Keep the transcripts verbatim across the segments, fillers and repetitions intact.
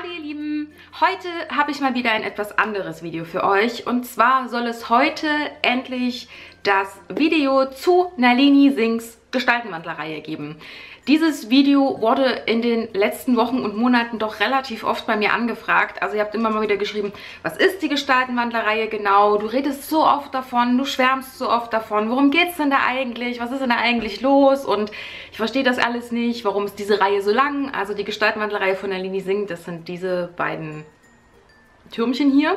Hallo ihr Lieben, heute habe ich mal wieder ein etwas anderes Video für euch und zwar soll es heute endlich das Video zu Nalini Singhs Gestaltenwandler-Reihe geben. Dieses Video wurde in den letzten Wochen und Monaten doch relativ oft bei mir angefragt. Also ihr habt immer mal wieder geschrieben, was ist die Gestaltenwandler-Reihe genau? Du redest so oft davon, du schwärmst so oft davon. Worum geht es denn da eigentlich? Was ist denn da eigentlich los? Und ich verstehe das alles nicht. Warum ist diese Reihe so lang? Also die Gestaltenwandler-Reihe von Nalini Singh, das sind diese beiden Türmchen hier.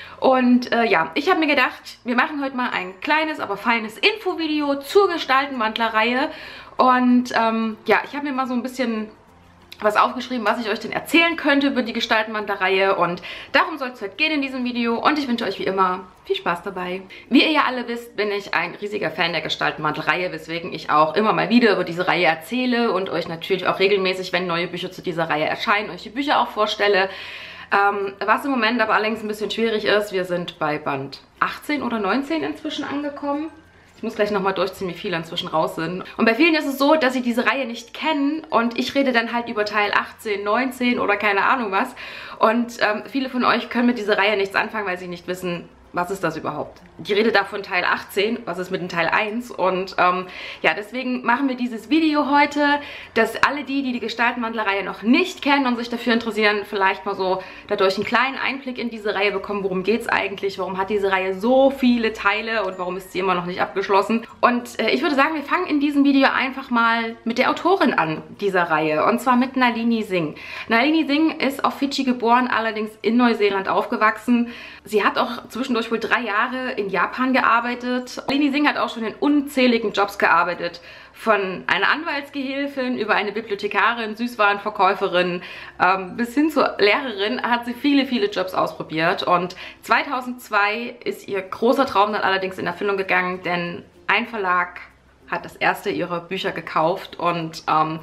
Und äh, ja, ich habe mir gedacht, wir machen heute mal ein kleines, aber feines Infovideo zur Gestaltenwandler-Reihe. Und ähm, ja, ich habe mir mal so ein bisschen was aufgeschrieben, was ich euch denn erzählen könnte über die Gestaltenwandler-Reihe. Und darum soll es heute gehen in diesem Video. Und ich wünsche euch wie immer viel Spaß dabei. Wie ihr ja alle wisst, bin ich ein riesiger Fan der Gestaltenwandler-Reihe, weswegen ich auch immer mal wieder über diese Reihe erzähle und euch natürlich auch regelmäßig, wenn neue Bücher zu dieser Reihe erscheinen, euch die Bücher auch vorstelle. Ähm, was im Moment aber allerdings ein bisschen schwierig ist, wir sind bei Band achtzehn oder neunzehn inzwischen angekommen. Ich muss gleich nochmal durchziehen, wie viele inzwischen raus sind. Und bei vielen ist es so, dass sie diese Reihe nicht kennen und ich rede dann halt über Teil achtzehn, neunzehn oder keine Ahnung was. Und ähm, viele von euch können mit dieser Reihe nichts anfangen, weil sie nicht wissen, was ist das überhaupt? Die Rede da von Teil achtzehn, was ist mit dem Teil eins? Und ähm, ja, deswegen machen wir dieses Video heute, dass alle die, die die Gestaltenwandler-Reihe noch nicht kennen und sich dafür interessieren, vielleicht mal so dadurch einen kleinen Einblick in diese Reihe bekommen. Worum geht es eigentlich? Warum hat diese Reihe so viele Teile und warum ist sie immer noch nicht abgeschlossen? Und äh, ich würde sagen, wir fangen in diesem Video einfach mal mit der Autorin an dieser Reihe. Und zwar mit Nalini Singh. Nalini Singh ist auf Fidschi geboren, allerdings in Neuseeland aufgewachsen. Sie hat auch zwischendurch wohl drei Jahre in Japan gearbeitet. Nalini Singh hat auch schon in unzähligen Jobs gearbeitet. Von einer Anwaltsgehilfin über eine Bibliothekarin, Süßwarenverkäuferin ähm, bis hin zur Lehrerin hat sie viele, viele Jobs ausprobiert. Und zweitausendzwei ist ihr großer Traum dann allerdings in Erfüllung gegangen, denn ein Verlag hat das erste ihrer Bücher gekauft und ähm,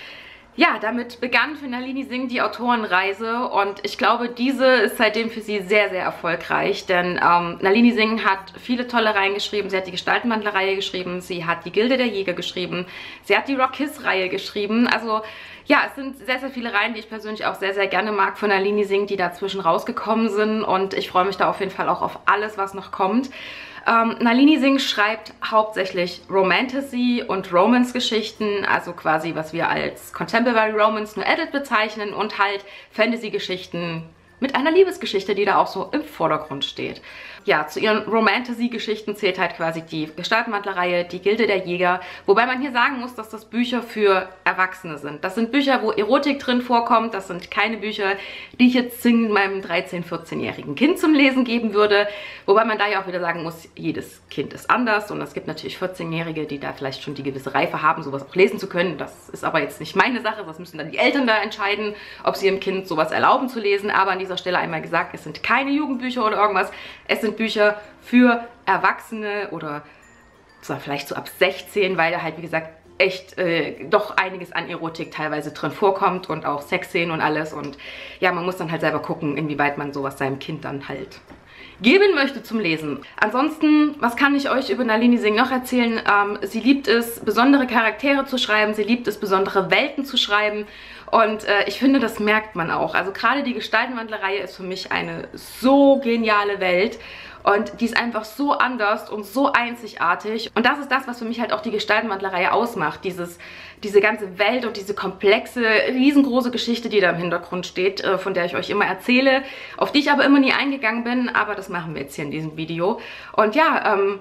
ja, damit begann für Nalini Singh die Autorenreise und ich glaube, diese ist seitdem für sie sehr, sehr erfolgreich, denn ähm, Nalini Singh hat viele tolle Reihen geschrieben. Sie hat die Gestaltenwandler-Reihe geschrieben, sie hat die Gilde der Jäger geschrieben, sie hat die Rock-Kiss-Reihe geschrieben. Also ja, es sind sehr, sehr viele Reihen, die ich persönlich auch sehr, sehr gerne mag von Nalini Singh, die dazwischen rausgekommen sind und ich freue mich da auf jeden Fall auch auf alles, was noch kommt. Ähm, Nalini Singh schreibt hauptsächlich Romantasy und Romance-Geschichten, also quasi was wir als Contemporary Romance nur Edit bezeichnen und halt Fantasy-Geschichten mit einer Liebesgeschichte, die da auch so im Vordergrund steht. Ja, zu ihren Romantasy-Geschichten zählt halt quasi die Gestaltenwandler-Reihe, die Gilde der Jäger, wobei man hier sagen muss, dass das Bücher für Erwachsene sind. Das sind Bücher, wo Erotik drin vorkommt, das sind keine Bücher, die ich jetzt zwingend meinem dreizehn-, vierzehnjährigen Kind zum Lesen geben würde, wobei man da ja auch wieder sagen muss, jedes Kind ist anders und es gibt natürlich vierzehnjährige, die da vielleicht schon die gewisse Reife haben, sowas auch lesen zu können. Das ist aber jetzt nicht meine Sache, das müssen dann die Eltern da entscheiden, ob sie ihrem Kind sowas erlauben zu lesen, aber an dieser Stelle einmal gesagt, es sind keine Jugendbücher oder irgendwas, es sind Bücher für Erwachsene oder zwar vielleicht so ab sechzehn, weil da halt wie gesagt echt äh, doch einiges an Erotik teilweise drin vorkommt und auch Sexszenen und alles und ja, man muss dann halt selber gucken, inwieweit man sowas seinem Kind dann halt geben möchte zum Lesen. Ansonsten, was kann ich euch über Nalini Singh noch erzählen? Ähm, sie liebt es, besondere Charaktere zu schreiben, sie liebt es, besondere Welten zu schreiben und äh, ich finde, das merkt man auch. Also gerade die Gestaltenwandler-Reihe ist für mich eine so geniale Welt und die ist einfach so anders und so einzigartig. Und das ist das, was für mich halt auch die Gestaltenwandler-Reihe ausmacht. Dieses, diese ganze Welt und diese komplexe, riesengroße Geschichte, die da im Hintergrund steht, von der ich euch immer erzähle, auf die ich aber immer nie eingegangen bin. Aber das machen wir jetzt hier in diesem Video. Und ja, ähm...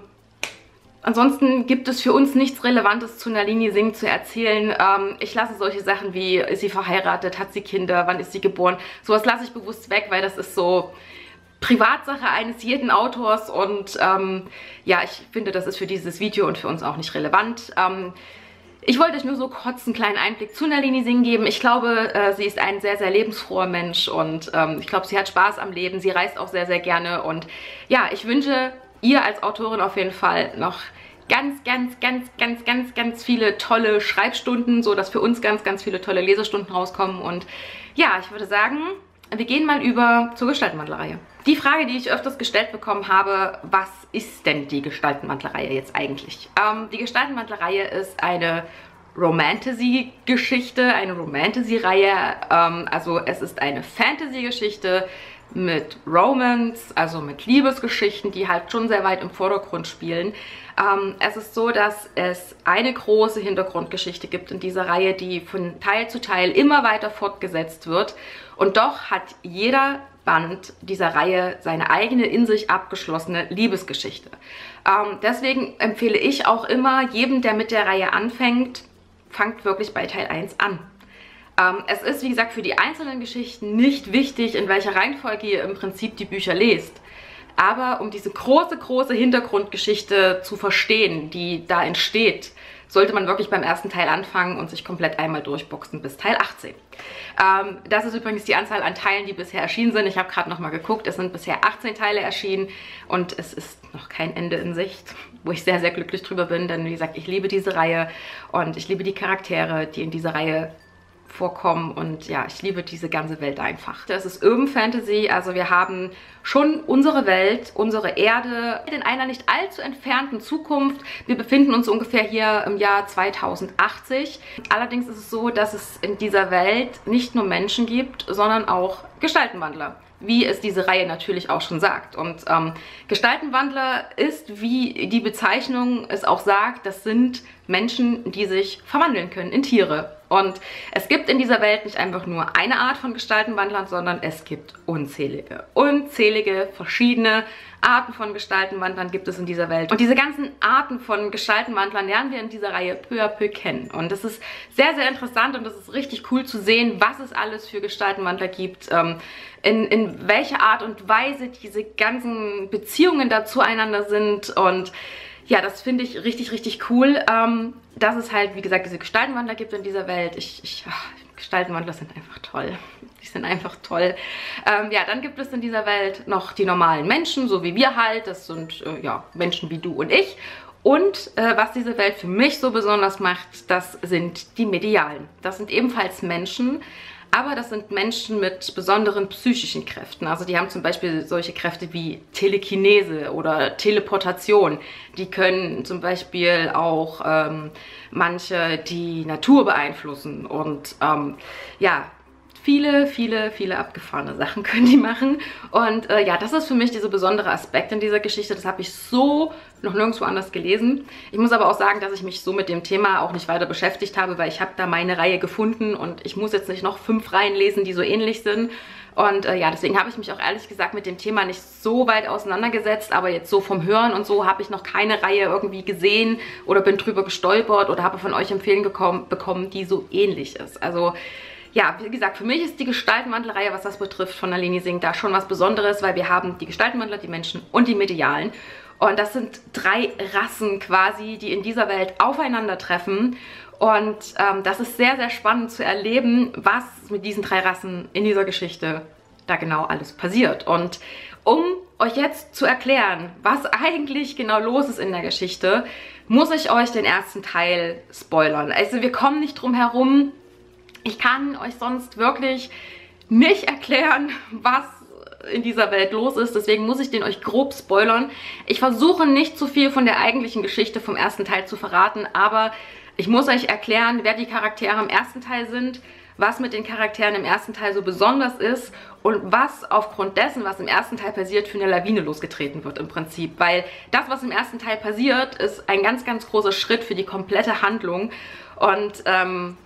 ansonsten gibt es für uns nichts Relevantes zu Nalini Singh zu erzählen. Ähm, ich lasse solche Sachen wie, ist sie verheiratet, hat sie Kinder, wann ist sie geboren, sowas lasse ich bewusst weg, weil das ist so Privatsache eines jeden Autors und ähm, ja, ich finde, das ist für dieses Video und für uns auch nicht relevant. Ähm, Ich wollte euch nur so kurz einen kleinen Einblick zu Nalini Singh geben. Ich glaube, äh, sie ist ein sehr, sehr lebensfroher Mensch und ähm, ich glaube, sie hat Spaß am Leben. Sie reist auch sehr, sehr gerne und ja, ich wünsche ihr als Autorin auf jeden Fall noch ganz, ganz, ganz, ganz, ganz, ganz viele tolle Schreibstunden, so dass für uns ganz, ganz viele tolle Lesestunden rauskommen und ja, ich würde sagen, wir gehen mal über zur Gestaltenwandler-Reihe. Die Frage, die ich öfters gestellt bekommen habe, was ist denn die Gestaltenwandler-Reihe jetzt eigentlich? Ähm, die Gestaltenwandler-Reihe ist eine Romantasy-Geschichte, eine Romantasy-Reihe. Ähm, also es ist eine Fantasy-Geschichte mit Romance, also mit Liebesgeschichten, die halt schon sehr weit im Vordergrund spielen. Ähm, es ist so, dass es eine große Hintergrundgeschichte gibt in dieser Reihe, die von Teil zu Teil immer weiter fortgesetzt wird. Und doch hat jeder Band dieser Reihe seine eigene, in sich abgeschlossene Liebesgeschichte. Ähm, deswegen empfehle ich auch immer jedem, der mit der Reihe anfängt, fangt wirklich bei Teil eins an. Ähm, es ist, wie gesagt, für die einzelnen Geschichten nicht wichtig, in welcher Reihenfolge ihr im Prinzip die Bücher lest. Aber um diese große, große Hintergrundgeschichte zu verstehen, die da entsteht, sollte man wirklich beim ersten Teil anfangen und sich komplett einmal durchboxen bis Teil achtzehn. Ähm, das ist übrigens die Anzahl an Teilen, die bisher erschienen sind. Ich habe gerade nochmal geguckt, es sind bisher achtzehn Teile erschienen und es ist noch kein Ende in Sicht, wo ich sehr, sehr glücklich drüber bin, denn wie gesagt, ich liebe diese Reihe und ich liebe die Charaktere, die in dieser Reihe vorkommen und ja, ich liebe diese ganze Welt einfach. Das ist Urban Fantasy, also wir haben schon unsere Welt, unsere Erde in einer nicht allzu entfernten Zukunft. Wir befinden uns ungefähr hier im Jahr zweitausendachtzig. Allerdings ist es so, dass es in dieser Welt nicht nur Menschen gibt, sondern auch Gestaltenwandler, wie es diese Reihe natürlich auch schon sagt. Und ähm, Gestaltenwandler ist, wie die Bezeichnung es auch sagt, das sind Menschen, die sich verwandeln können in Tiere. Und es gibt in dieser Welt nicht einfach nur eine Art von Gestaltenwandlern, sondern es gibt unzählige, unzählige verschiedene Arten von Gestaltenwandlern gibt es in dieser Welt. Und diese ganzen Arten von Gestaltenwandlern lernen wir in dieser Reihe peu à peu kennen. Und das ist sehr, sehr interessant und es ist richtig cool zu sehen, was es alles für Gestaltenwandler gibt, ähm, in, in welcher Art und Weise diese ganzen Beziehungen da zueinander sind. Und ja, das finde ich richtig, richtig cool, ähm, dass es halt, wie gesagt, diese Gestaltenwandler gibt in dieser Welt. Ich, ich, ach, Gestaltenwandler sind einfach toll. Die sind einfach toll. Ähm, ja, dann gibt es in dieser Welt noch die normalen Menschen, so wie wir halt. Das sind äh, ja, Menschen wie du und ich. Und äh, was diese Welt für mich so besonders macht, das sind die Medialen. Das sind ebenfalls Menschen, aber das sind Menschen mit besonderen psychischen Kräften. Also die haben zum Beispiel solche Kräfte wie Telekinese oder Teleportation. Die können zum Beispiel auch ähm, manche die Natur beeinflussen. Und ähm, ja, viele, viele, viele abgefahrene Sachen können die machen. Und äh, ja, das ist für mich dieser besondere Aspekt in dieser Geschichte. Das habe ich so noch nirgendwo anders gelesen. Ich muss aber auch sagen, dass ich mich so mit dem Thema auch nicht weiter beschäftigt habe, weil ich habe da meine Reihe gefunden und ich muss jetzt nicht noch fünf Reihen lesen, die so ähnlich sind. Und äh, ja, deswegen habe ich mich auch ehrlich gesagt mit dem Thema nicht so weit auseinandergesetzt, aber jetzt so vom Hören und so habe ich noch keine Reihe irgendwie gesehen oder bin drüber gestolpert oder habe von euch Empfehlungen gekommen, bekommen, die so ähnlich ist. Also ja, wie gesagt, für mich ist die Gestaltenwandlerreihe, was das betrifft, von Nalini Singh da schon was Besonderes, weil wir haben die Gestaltenwandler, die Menschen und die Medialen. Und das sind drei Rassen quasi, die in dieser Welt aufeinandertreffen. Und ähm, das ist sehr, sehr spannend zu erleben, was mit diesen drei Rassen in dieser Geschichte da genau alles passiert. Und um euch jetzt zu erklären, was eigentlich genau los ist in der Geschichte, muss ich euch den ersten Teil spoilern. Also wir kommen nicht drum herum. Ich kann euch sonst wirklich nicht erklären, was in dieser Welt los ist. Deswegen muss ich den euch grob spoilern. Ich versuche nicht zu viel von der eigentlichen Geschichte vom ersten Teil zu verraten, aber ich muss euch erklären, wer die Charaktere im ersten Teil sind, was mit den Charakteren im ersten Teil so besonders ist und was aufgrund dessen, was im ersten Teil passiert, für eine Lawine losgetreten wird im Prinzip. Weil das, was im ersten Teil passiert, ist ein ganz, ganz großer Schritt für die komplette Handlung. Und ähm,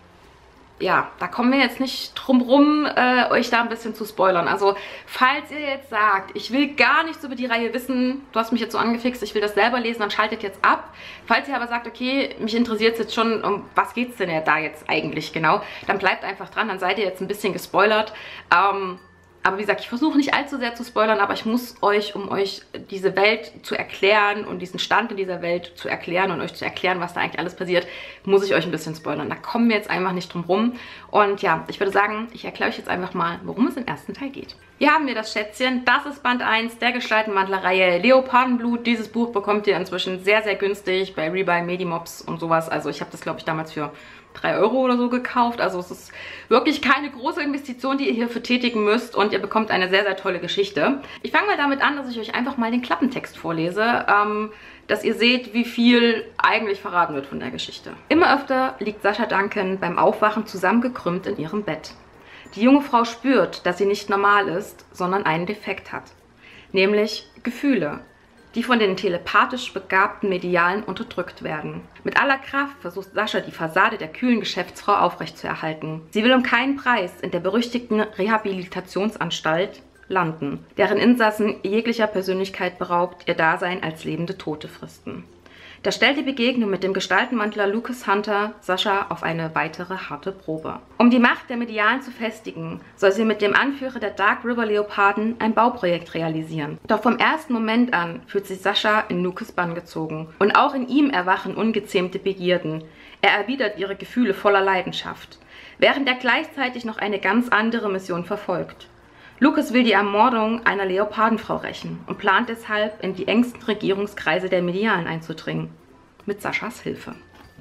ja, da kommen wir jetzt nicht drum rum, äh, euch da ein bisschen zu spoilern. Also, falls ihr jetzt sagt, ich will gar nichts über die Reihe wissen, du hast mich jetzt so angefixt, ich will das selber lesen, dann schaltet jetzt ab. Falls ihr aber sagt, okay, mich interessiert es jetzt schon, um was geht es denn ja da jetzt eigentlich genau, dann bleibt einfach dran, dann seid ihr jetzt ein bisschen gespoilert. Ähm, aber wie gesagt, ich versuche nicht allzu sehr zu spoilern, aber ich muss euch, um euch diese Welt zu erklären und diesen Stand in dieser Welt zu erklären und euch zu erklären, was da eigentlich alles passiert, muss ich euch ein bisschen spoilern. Da kommen wir jetzt einfach nicht drum rum. Und ja, ich würde sagen, ich erkläre euch jetzt einfach mal, worum es im ersten Teil geht. Hier haben wir das Schätzchen. Das ist Band eins der Gestaltenwandler-Reihe Leopardenblut. Dieses Buch bekommt ihr inzwischen sehr, sehr günstig bei Rebuy, Medimobs und sowas. Also ich habe das, glaube ich, damals für drei Euro oder so gekauft. Also es ist wirklich keine große Investition, die ihr hierfür tätigen müsst und ihr bekommt eine sehr, sehr tolle Geschichte. Ich fange mal damit an, dass ich euch einfach mal den Klappentext vorlese, ähm, dass ihr seht, wie viel eigentlich verraten wird von der Geschichte. Immer öfter liegt Sascha Duncan beim Aufwachen zusammengekrümmt in ihrem Bett. Die junge Frau spürt, dass sie nicht normal ist, sondern einen Defekt hat. Nämlich Gefühle, die von den telepathisch begabten Medialen unterdrückt werden. Mit aller Kraft versucht Sascha, die Fassade der kühlen Geschäftsfrau aufrechtzuerhalten. Sie will um keinen Preis in der berüchtigten Rehabilitationsanstalt landen, deren Insassen jeglicher Persönlichkeit beraubt ihr Dasein als lebende Tote fristen. Da stellt die Begegnung mit dem Gestaltenwandler Lucas Hunter Sascha auf eine weitere harte Probe. Um die Macht der Medialen zu festigen, soll sie mit dem Anführer der Dark River Leoparden ein Bauprojekt realisieren. Doch vom ersten Moment an fühlt sich Sascha in Lucas Bann gezogen. Und auch in ihm erwachen ungezähmte Begierden. Er erwidert ihre Gefühle voller Leidenschaft, während er gleichzeitig noch eine ganz andere Mission verfolgt. Lucas will die Ermordung einer Leopardenfrau rächen und plant deshalb, in die engsten Regierungskreise der Medialen einzudringen. Mit Saschas Hilfe.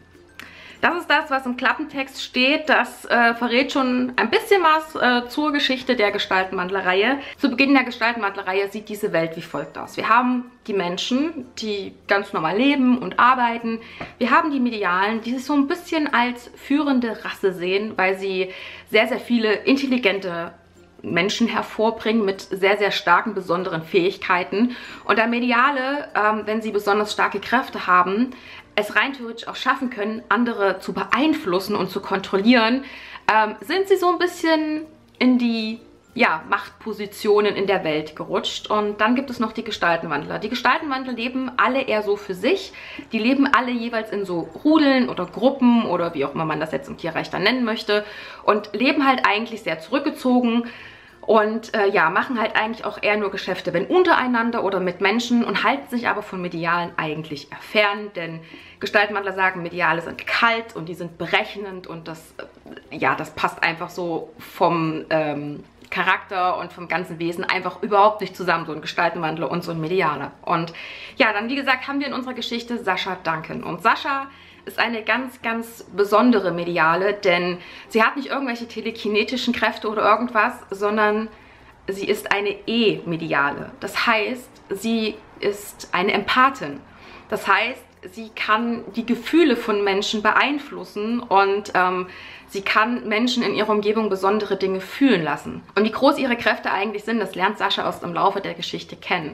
Das ist das, was im Klappentext steht. Das äh, verrät schon ein bisschen was äh, zur Geschichte der Gestaltenwandler-Reihe. Zu Beginn der Gestaltenwandler-Reihe sieht diese Welt wie folgt aus. Wir haben die Menschen, die ganz normal leben und arbeiten. Wir haben die Medialen, die sich so ein bisschen als führende Rasse sehen, weil sie sehr, sehr viele intelligente Menschen hervorbringen mit sehr, sehr starken, besonderen Fähigkeiten. Und da Mediale, ähm, wenn sie besonders starke Kräfte haben, es rein theoretisch auch schaffen können, andere zu beeinflussen und zu kontrollieren, ähm, sind sie so ein bisschen in die ja, Machtpositionen in der Welt gerutscht. Und dann gibt es noch die Gestaltenwandler. Die Gestaltenwandler leben alle eher so für sich. Die leben alle jeweils in so Rudeln oder Gruppen oder wie auch immer man das jetzt im Tierreich dann nennen möchte und leben halt eigentlich sehr zurückgezogen und äh, ja, machen halt eigentlich auch eher nur Geschäfte, wenn untereinander oder mit Menschen, und halten sich aber von Medialen eigentlich fern, denn Gestaltenwandler sagen, Mediale sind kalt und die sind berechnend und das, äh, ja, das passt einfach so vom ähm, Charakter und vom ganzen Wesen einfach überhaupt nicht zusammen, so ein Gestaltenwandler und so ein Medialer. Und ja, dann wie gesagt haben wir in unserer Geschichte Sascha Duncan. Und Sascha ist eine ganz, ganz besondere Mediale, denn sie hat nicht irgendwelche telekinetischen Kräfte oder irgendwas, sondern sie ist eine E-Mediale. Das heißt, sie ist eine Empathin. Das heißt, sie kann die Gefühle von Menschen beeinflussen und ähm, sie kann Menschen in ihrer Umgebung besondere Dinge fühlen lassen. Und wie groß ihre Kräfte eigentlich sind, das lernt Sascha erst im Laufe der Geschichte kennen.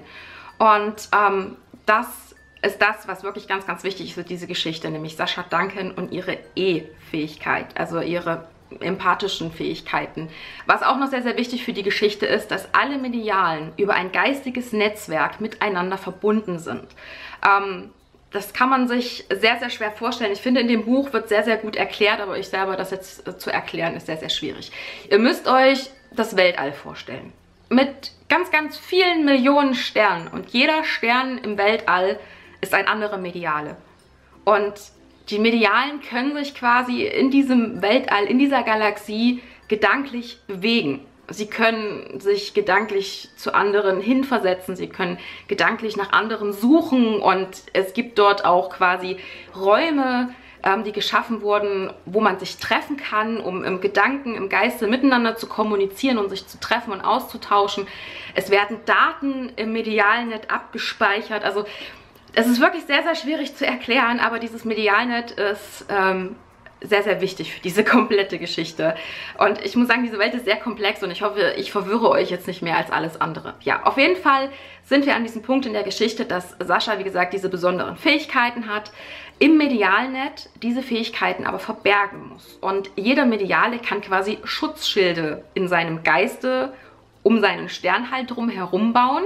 Und ähm, das ist das, was wirklich ganz, ganz wichtig ist für diese Geschichte, nämlich Sascha Duncan und ihre E-Fähigkeit, also ihre empathischen Fähigkeiten. Was auch noch sehr, sehr wichtig für die Geschichte ist, dass alle Medialen über ein geistiges Netzwerk miteinander verbunden sind. Ähm, Das kann man sich sehr, sehr schwer vorstellen. Ich finde, in dem Buch wird sehr, sehr gut erklärt, aber ich selber das jetzt zu erklären, ist sehr, sehr schwierig. Ihr müsst euch das Weltall vorstellen. Mit ganz, ganz vielen Millionen Sternen. Und jeder Stern im Weltall ist ein anderer Mediale. Und die Medialen können sich quasi in diesem Weltall, in dieser Galaxie gedanklich bewegen. Sie können sich gedanklich zu anderen hinversetzen, sie können gedanklich nach anderen suchen und es gibt dort auch quasi Räume, ähm, die geschaffen wurden, wo man sich treffen kann, um im Gedanken, im Geiste miteinander zu kommunizieren und sich zu treffen und auszutauschen. Es werden Daten im Medialnet abgespeichert, also es ist wirklich sehr, sehr schwierig zu erklären, aber dieses Medialnet ist ähm, sehr, sehr wichtig für diese komplette Geschichte. Und ich muss sagen, diese Welt ist sehr komplex und ich hoffe, ich verwirre euch jetzt nicht mehr als alles andere. Ja, auf jeden Fall sind wir an diesem Punkt in der Geschichte, dass Sascha, wie gesagt, diese besonderen Fähigkeiten hat, im Medialnet diese Fähigkeiten aber verbergen muss. Und jeder Mediale kann quasi Schutzschilde in seinem Geiste um seinen Stern halt drum herum bauen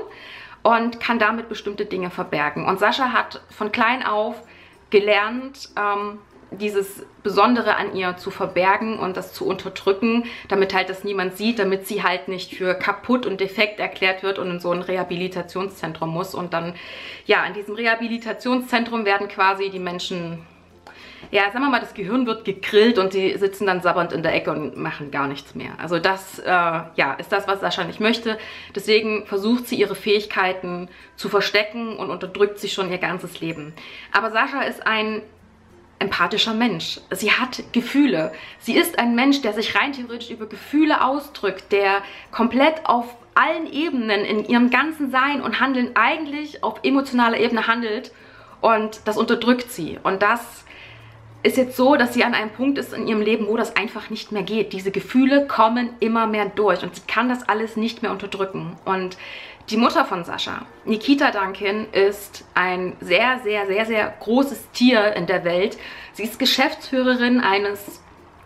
und kann damit bestimmte Dinge verbergen. Und Sascha hat von klein auf gelernt, ähm, dieses Besondere an ihr zu verbergen und das zu unterdrücken, damit halt das niemand sieht, damit sie halt nicht für kaputt und defekt erklärt wird und in so ein Rehabilitationszentrum muss. Und dann, ja, in diesem Rehabilitationszentrum werden quasi die Menschen, ja, sagen wir mal, das Gehirn wird gegrillt und sie sitzen dann sabbernd in der Ecke und machen gar nichts mehr. Also das, äh, ja, ist das, was Sascha nicht möchte. Deswegen versucht sie, ihre Fähigkeiten zu verstecken und unterdrückt sie schon ihr ganzes Leben. Aber Sascha ist ein empathischer Mensch. Sie hat Gefühle. Sie ist ein Mensch, der sich rein theoretisch über Gefühle ausdrückt, der komplett auf allen Ebenen in ihrem ganzen Sein und Handeln eigentlich auf emotionaler Ebene handelt, und das unterdrückt sie. Und das ist jetzt so, dass sie an einem Punkt ist in ihrem Leben, wo das einfach nicht mehr geht. Diese Gefühle kommen immer mehr durch und sie kann das alles nicht mehr unterdrücken. Und die Mutter von Sascha, Nikita Duncan, ist ein sehr, sehr, sehr, sehr großes Tier in der Welt. Sie ist Geschäftsführerin eines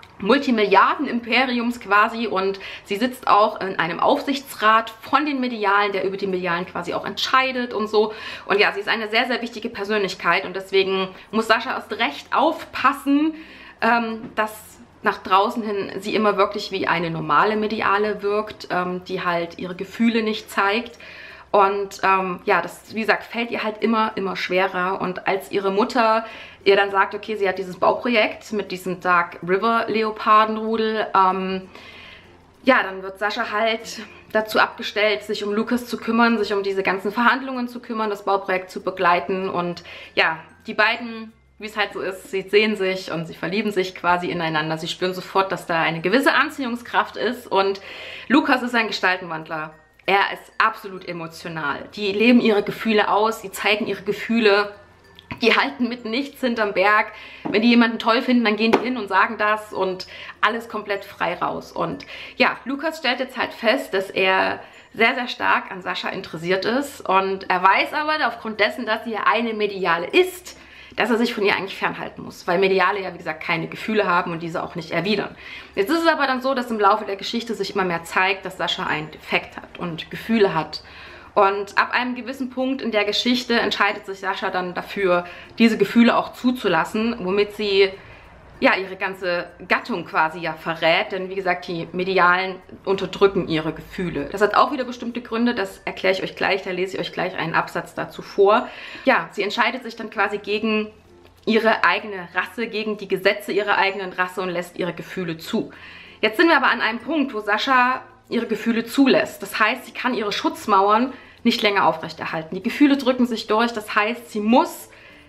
Multimilliarden-Imperiums quasi, und sie sitzt auch in einem Aufsichtsrat von den Medialen, der über die Medialen quasi auch entscheidet und so. Und ja, sie ist eine sehr, sehr wichtige Persönlichkeit, und deswegen muss Sascha erst recht aufpassen, ähm, dass nach draußen hin sie immer wirklich wie eine normale Mediale wirkt, ähm, die halt ihre Gefühle nicht zeigt. Und ähm, ja, das, wie gesagt, fällt ihr halt immer, immer schwerer. Und als ihre Mutter ihr dann sagt, okay, sie hat dieses Bauprojekt mit diesem Dark River Leopardenrudel, ähm, ja, dann wird Sascha halt dazu abgestellt, sich um Lucas zu kümmern, sich um diese ganzen Verhandlungen zu kümmern, das Bauprojekt zu begleiten. Und ja, die beiden, wie es halt so ist, sie sehen sich und sie verlieben sich quasi ineinander. Sie spüren sofort, dass da eine gewisse Anziehungskraft ist. Und Lucas ist ein Gestaltenwandler. Er ist absolut emotional. Die leben ihre Gefühle aus, die zeigen ihre Gefühle. Die halten mit nichts hinterm Berg. Wenn die jemanden toll finden, dann gehen die hin und sagen das, und alles komplett frei raus. Und ja, Lucas stellt jetzt halt fest, dass er sehr, sehr stark an Sascha interessiert ist. Und er weiß aber, aufgrund dessen, dass sie ja eine Mediale ist, dass er sich von ihr eigentlich fernhalten muss, weil Mediale ja, wie gesagt, keine Gefühle haben und diese auch nicht erwidern. Jetzt ist es aber dann so, dass im Laufe der Geschichte sich immer mehr zeigt, dass Sascha einen Defekt hat und Gefühle hat. Und ab einem gewissen Punkt in der Geschichte entscheidet sich Sascha dann dafür, diese Gefühle auch zuzulassen, womit sie ja ihre ganze Gattung quasi ja verrät. Denn wie gesagt, die Medialen unterdrücken ihre Gefühle. Das hat auch wieder bestimmte Gründe, das erkläre ich euch gleich, da lese ich euch gleich einen Absatz dazu vor. Ja, sie entscheidet sich dann quasi gegen ihre eigene Rasse, gegen die Gesetze ihrer eigenen Rasse und lässt ihre Gefühle zu. Jetzt sind wir aber an einem Punkt, wo Sascha ihre Gefühle zulässt. Das heißt, sie kann ihre Schutzmauern nicht länger aufrechterhalten. Die Gefühle drücken sich durch, das heißt, sie muss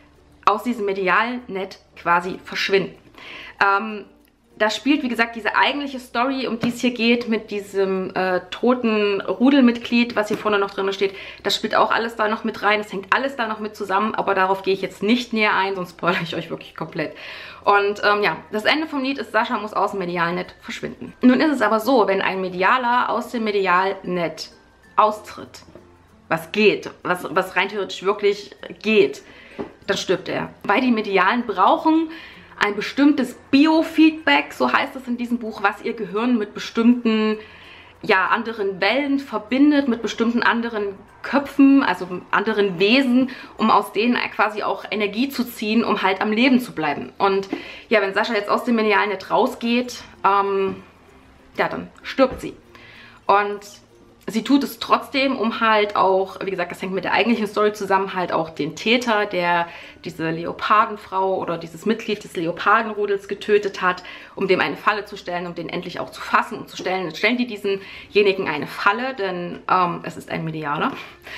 aus diesem medialen Net quasi verschwinden. Ähm, da spielt, wie gesagt, diese eigentliche Story, um die es hier geht, mit diesem äh, toten Rudelmitglied, was hier vorne noch drin steht, das spielt auch alles da noch mit rein, das hängt alles da noch mit zusammen, aber darauf gehe ich jetzt nicht näher ein, sonst spoilere ich euch wirklich komplett. Und ähm, ja, das Ende vom Lied ist, Sascha muss aus dem Medialnet verschwinden. Nun ist es aber so, wenn ein Medialer aus dem Medialnet austritt, was geht, was, was rein theoretisch wirklich geht, dann stirbt er. Weil die Medialen brauchen ein bestimmtes Biofeedback, so heißt es in diesem Buch, was ihr Gehirn mit bestimmten, ja, anderen Wellen verbindet, mit bestimmten anderen Köpfen, also anderen Wesen, um aus denen quasi auch Energie zu ziehen, um halt am Leben zu bleiben. Und ja, wenn Sascha jetzt aus dem Medialnet rausgeht, ähm, ja, dann stirbt sie. Und sie tut es trotzdem, um halt auch, wie gesagt, das hängt mit der eigentlichen Story zusammen, halt auch den Täter, der diese Leopardenfrau oder dieses Mitglied des Leopardenrudels getötet hat, um dem eine Falle zu stellen, um den endlich auch zu fassen und zu stellen. Jetzt stellen die diesenjenigen eine Falle, denn ähm, es ist ein Medialer.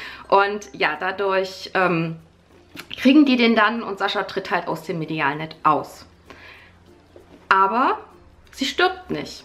Und ja, dadurch ähm, kriegen die den dann, und Sascha tritt halt aus dem Medialnet aus. Aber sie stirbt nicht.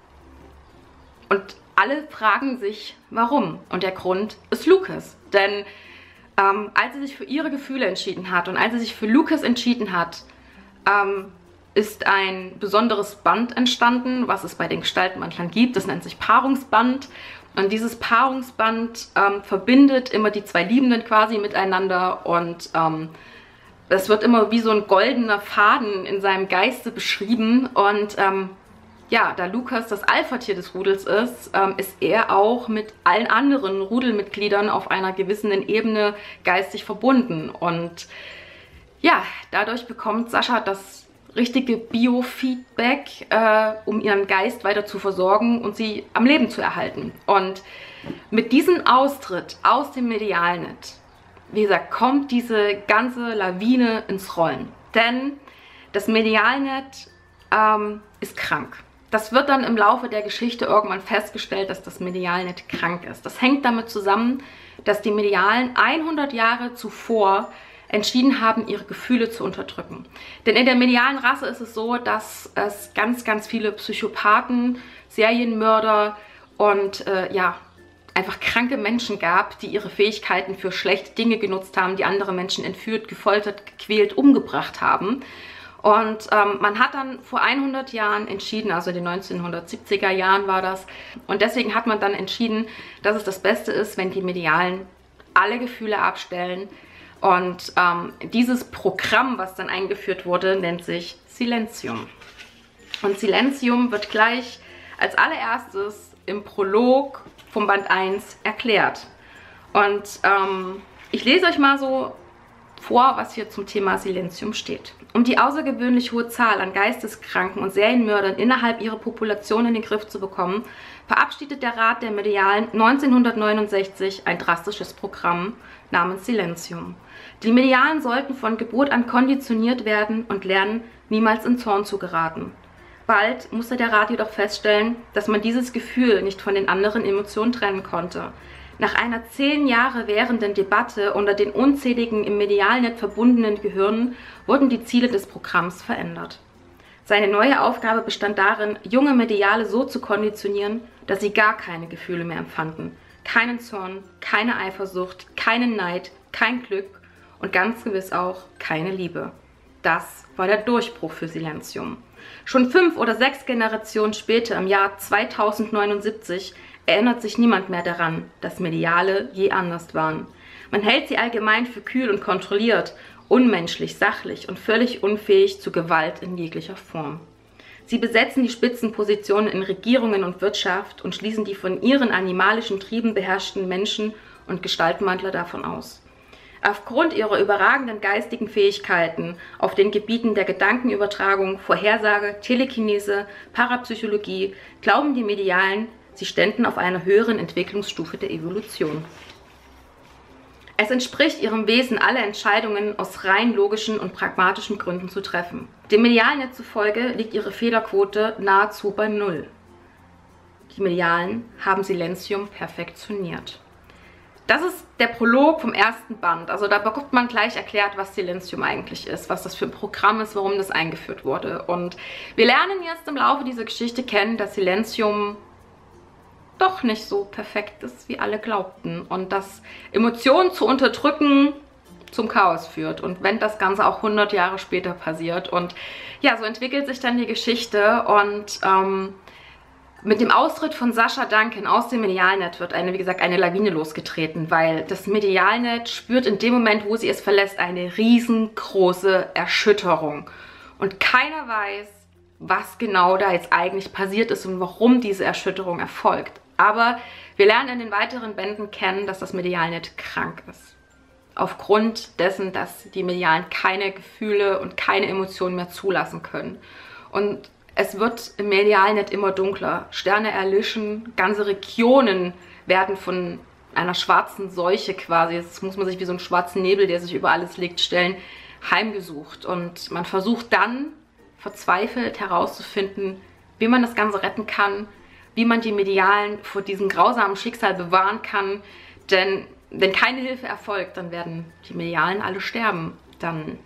Und alle fragen sich, warum. Und der Grund ist Lucas. Denn ähm, als sie sich für ihre Gefühle entschieden hat und als sie sich für Lucas entschieden hat, ähm, ist ein besonderes Band entstanden, was es bei den Gestaltenwandlern gibt. Das nennt sich Paarungsband. Und dieses Paarungsband ähm, verbindet immer die zwei Liebenden quasi miteinander. Und ähm, das wird immer wie so ein goldener Faden in seinem Geiste beschrieben. Und ähm, ja, da Lucas das Alpha-Tier des Rudels ist, ähm, ist er auch mit allen anderen Rudelmitgliedern auf einer gewissen Ebene geistig verbunden. Und ja, dadurch bekommt Sascha das richtige Biofeedback, äh, um ihren Geist weiter zu versorgen und sie am Leben zu erhalten. Und mit diesem Austritt aus dem Medialnet, wie gesagt, kommt diese ganze Lawine ins Rollen. Denn das Medialnet ähm, ist krank. Das wird dann im Laufe der Geschichte irgendwann festgestellt, dass das Medialnet krank ist. Das hängt damit zusammen, dass die Medialen hundert Jahre zuvor entschieden haben, ihre Gefühle zu unterdrücken. Denn in der medialen Rasse ist es so, dass es ganz, ganz viele Psychopathen, Serienmörder und äh, ja, einfach kranke Menschen gab, die ihre Fähigkeiten für schlechte Dinge genutzt haben, die andere Menschen entführt, gefoltert, gequält, umgebracht haben. Und ähm, man hat dann vor hundert Jahren entschieden, also in den neunzehnhundertsiebziger Jahren war das, und deswegen hat man dann entschieden, dass es das Beste ist, wenn die Medialen alle Gefühle abstellen. Und ähm, dieses Programm, was dann eingeführt wurde, nennt sich Silentium. Und Silentium wird gleich als allererstes im Prolog vom Band eins erklärt. Und ähm, ich lese euch mal so vor, was hier zum Thema Silentium steht. Um die außergewöhnlich hohe Zahl an Geisteskranken und Serienmördern innerhalb ihrer Population in den Griff zu bekommen, verabschiedet der Rat der Medialen neunzehnhundertneunundsechzig ein drastisches Programm namens Silentium. Die Medialen sollten von Geburt an konditioniert werden und lernen, niemals in Zorn zu geraten. Bald musste der Rat jedoch feststellen, dass man dieses Gefühl nicht von den anderen Emotionen trennen konnte. Nach einer zehn Jahre währenden Debatte unter den unzähligen im Medialnet verbundenen Gehirnen wurden die Ziele des Programms verändert. Seine neue Aufgabe bestand darin, junge Mediale so zu konditionieren, dass sie gar keine Gefühle mehr empfanden. Keinen Zorn, keine Eifersucht, keinen Neid, kein Glück und ganz gewiss auch keine Liebe. Das war der Durchbruch für Silentium. Schon fünf oder sechs Generationen später, im Jahr zweitausendneunundsiebzig, erinnert sich niemand mehr daran, dass Mediale je anders waren. Man hält sie allgemein für kühl und kontrolliert, unmenschlich, sachlich und völlig unfähig zu Gewalt in jeglicher Form. Sie besetzen die Spitzenpositionen in Regierungen und Wirtschaft und schließen die von ihren animalischen Trieben beherrschten Menschen und Gestaltmantler davon aus. Aufgrund ihrer überragenden geistigen Fähigkeiten auf den Gebieten der Gedankenübertragung, Vorhersage, Telekinese, Parapsychologie glauben die Medialen, sie ständen auf einer höheren Entwicklungsstufe der Evolution. Es entspricht ihrem Wesen, alle Entscheidungen aus rein logischen und pragmatischen Gründen zu treffen. Dem Medialnet zufolge liegt ihre Fehlerquote nahezu bei Null. Die Medialen haben Silentium perfektioniert. Das ist der Prolog vom ersten Band. Also da bekommt man gleich erklärt, was Silentium eigentlich ist, was das für ein Programm ist, warum das eingeführt wurde. Und wir lernen jetzt im Laufe dieser Geschichte kennen, dass Silentium doch nicht so perfekt ist, wie alle glaubten. Und dass Emotionen zu unterdrücken zum Chaos führt. Und wenn das Ganze auch hundert Jahre später passiert. Und ja, so entwickelt sich dann die Geschichte. Und ähm, mit dem Austritt von Sascha Duncan aus dem Medialnet wird eine, wie gesagt, eine Lawine losgetreten, weil das Medialnet spürt in dem Moment, wo sie es verlässt, eine riesengroße Erschütterung. Und keiner weiß, was genau da jetzt eigentlich passiert ist und warum diese Erschütterung erfolgt. Aber wir lernen in den weiteren Bänden kennen, dass das Medialnet krank ist. Aufgrund dessen, dass die Medialen keine Gefühle und keine Emotionen mehr zulassen können. Und es wird im Medialnet immer dunkler. Sterne erlischen, ganze Regionen werden von einer schwarzen Seuche quasi, das muss man sich wie so einen schwarzen Nebel, der sich über alles legt, stellen, heimgesucht. Und man versucht dann verzweifelt herauszufinden, wie man das Ganze retten kann, wie man die Medialen vor diesem grausamen Schicksal bewahren kann. Denn wenn keine Hilfe erfolgt, dann werden die Medialen alle sterben. Dann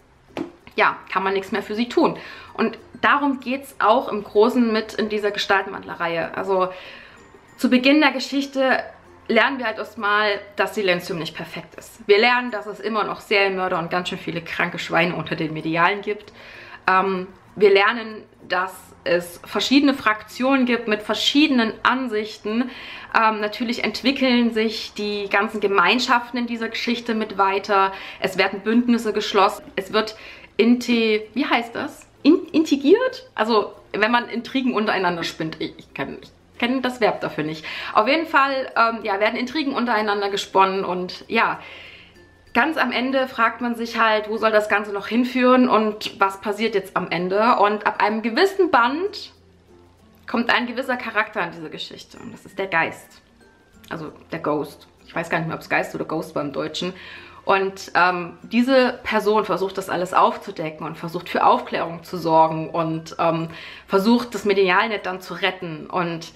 ja, kann man nichts mehr für sie tun. Und darum geht es auch im Großen mit in dieser Gestaltenwandler-Reihe. Also zu Beginn der Geschichte lernen wir halt erstmal, dass Silentium nicht perfekt ist. Wir lernen, dass es immer noch Serienmörder und ganz schön viele kranke Schweine unter den Medialen gibt. Ähm, wir lernen, dass es verschiedene Fraktionen gibt mit verschiedenen Ansichten. Ähm, natürlich entwickeln sich die ganzen Gemeinschaften in dieser Geschichte mit weiter. Es werden Bündnisse geschlossen. Es wird Inti, wie heißt das? In, integriert? Also, wenn man Intrigen untereinander spinnt. Ich, ich kenne ich kenn das Verb dafür nicht. Auf jeden Fall ähm, ja, werden Intrigen untereinander gesponnen und ja, ganz am Ende fragt man sich halt, wo soll das Ganze noch hinführen und was passiert jetzt am Ende. Und ab einem gewissen Band kommt ein gewisser Charakter in diese Geschichte und das ist der Geist. Also der Ghost. Ich weiß gar nicht mehr, ob es Geist oder Ghost war im Deutschen. Und ähm, diese Person versucht das alles aufzudecken und versucht für Aufklärung zu sorgen und ähm, versucht das Medialnet dann zu retten. Und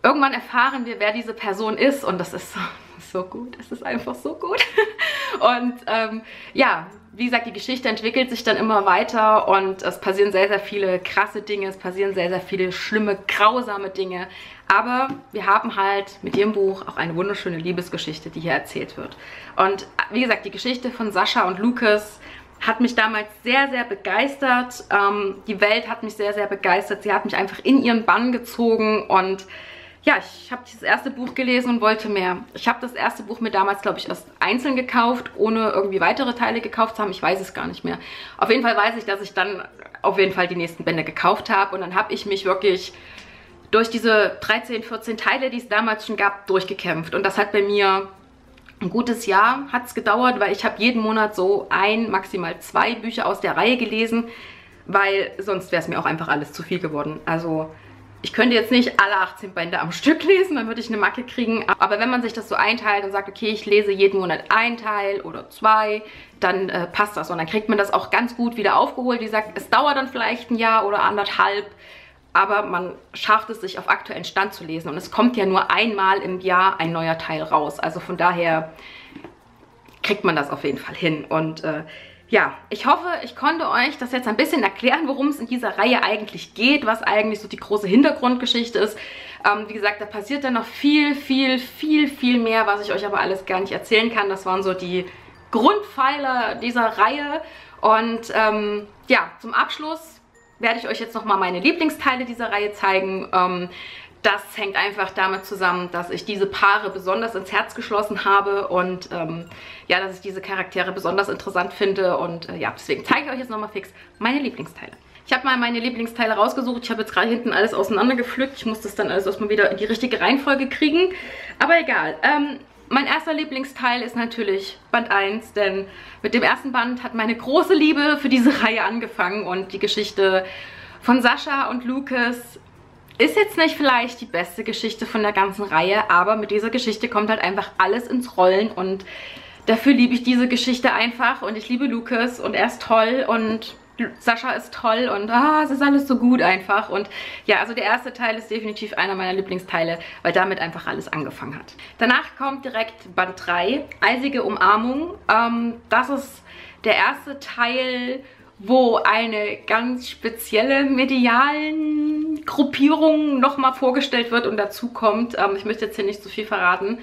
irgendwann erfahren wir, wer diese Person ist und das ist so, so gut, es ist einfach so gut. Und ähm, ja, wie gesagt, die Geschichte entwickelt sich dann immer weiter und es passieren sehr, sehr viele krasse Dinge, es passieren sehr, sehr viele schlimme, grausame Dinge. Aber wir haben halt mit dem Buch auch eine wunderschöne Liebesgeschichte, die hier erzählt wird. Und wie gesagt, die Geschichte von Sascha und Lucas hat mich damals sehr, sehr begeistert. Ähm, die Welt hat mich sehr, sehr begeistert. Sie hat mich einfach in ihren Bann gezogen und ja, ich habe dieses erste Buch gelesen und wollte mehr. Ich habe das erste Buch mir damals, glaube ich, erst einzeln gekauft, ohne irgendwie weitere Teile gekauft zu haben. Ich weiß es gar nicht mehr. Auf jeden Fall weiß ich, dass ich dann auf jeden Fall die nächsten Bände gekauft habe. Und dann habe ich mich wirklich durch diese dreizehn, vierzehn Teile, die es damals schon gab, durchgekämpft. Und das hat bei mir ein gutes Jahr hat es gedauert, weil ich habe jeden Monat so ein, maximal zwei Bücher aus der Reihe gelesen, weil sonst wäre es mir auch einfach alles zu viel geworden. Also ich könnte jetzt nicht alle achtzehn Bände am Stück lesen, dann würde ich eine Macke kriegen. Aber wenn man sich das so einteilt und sagt, okay, ich lese jeden Monat ein Teil oder zwei, dann äh, passt das. Und dann kriegt man das auch ganz gut wieder aufgeholt. Wie gesagt, es dauert dann vielleicht ein Jahr oder anderthalb, aber man schafft es, sich auf aktuellen Stand zu lesen. Und es kommt ja nur einmal im Jahr ein neuer Teil raus. Also von daher kriegt man das auf jeden Fall hin. Und äh, ja, ich hoffe, ich konnte euch das jetzt ein bisschen erklären, worum es in dieser Reihe eigentlich geht, was eigentlich so die große Hintergrundgeschichte ist. Ähm, wie gesagt, da passiert dann noch viel, viel, viel, viel mehr, was ich euch aber alles gar nicht erzählen kann. Das waren so die Grundpfeiler dieser Reihe. Und ähm, ja, zum Abschluss werde ich euch jetzt nochmal meine Lieblingsteile dieser Reihe zeigen. Ähm, das hängt einfach damit zusammen, dass ich diese Paare besonders ins Herz geschlossen habe und ähm, ja, dass ich diese Charaktere besonders interessant finde und äh, ja, deswegen zeige ich euch jetzt nochmal fix meine Lieblingsteile. Ich habe mal meine Lieblingsteile rausgesucht. Ich habe jetzt gerade hinten alles auseinandergepflückt. Ich muss das dann alles erstmal wieder in die richtige Reihenfolge kriegen, aber egal. Ähm, Mein erster Lieblingsteil ist natürlich Band eins, denn mit dem ersten Band hat meine große Liebe für diese Reihe angefangen und die Geschichte von Sascha und Lucas ist jetzt nicht vielleicht die beste Geschichte von der ganzen Reihe, aber mit dieser Geschichte kommt halt einfach alles ins Rollen und dafür liebe ich diese Geschichte einfach und ich liebe Lucas und er ist toll und Sascha ist toll und ah, es ist alles so gut einfach. Und ja, also der erste Teil ist definitiv einer meiner Lieblingsteile, weil damit einfach alles angefangen hat. Danach kommt direkt Band drei, Eisige Umarmung. Ähm, das ist der erste Teil, wo eine ganz spezielle medialen Gruppierung nochmal vorgestellt wird und dazu kommt. Ähm, ich möchte jetzt hier nicht zu viel verraten.